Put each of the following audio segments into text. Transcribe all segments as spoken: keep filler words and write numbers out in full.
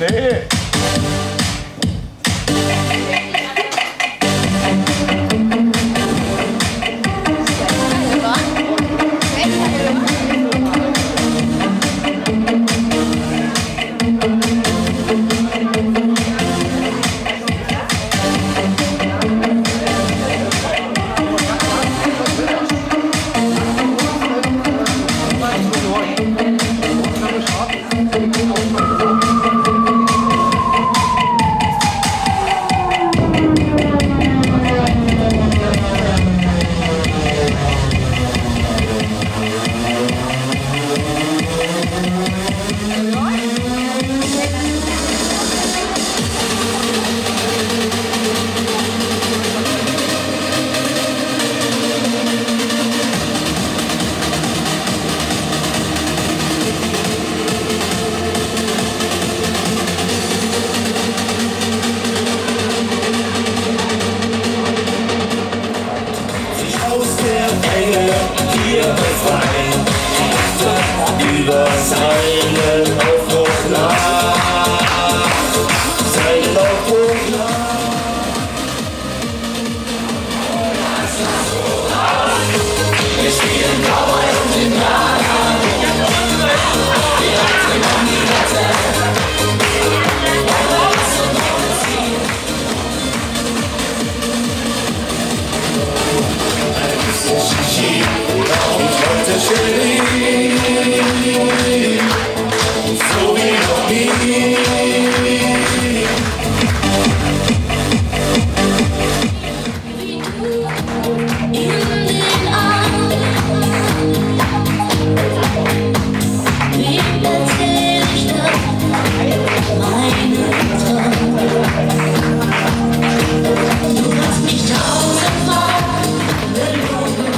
Nee. Über seinen Aufbruch nach, seinen Aufbruch nach. Wir spielen Cowboy und Indianer, wir achten an die Wette, weil das und noch ziehen. Ein bisschen Shishi und heute schön. So wie noch nie. Wie du in den Armen, wie erzähl ich das, meine Traum. Du hast mich tausendmal belogen.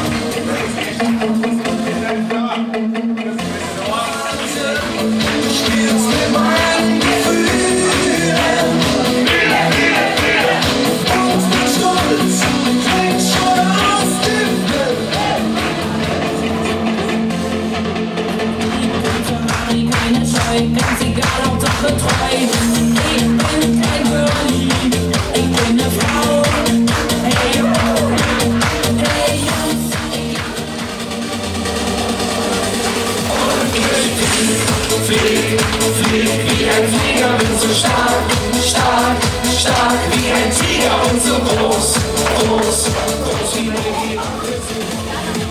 Ganz egal, ob doch getreu. Ich bin kein Berlin, ich bin eine Frau. Hey, hey, Jungs. Und ich flieg, flieg wie ein Flieger, bin so stark, stark, stark wie ein Tiger und so groß, groß, groß wie die Apfel.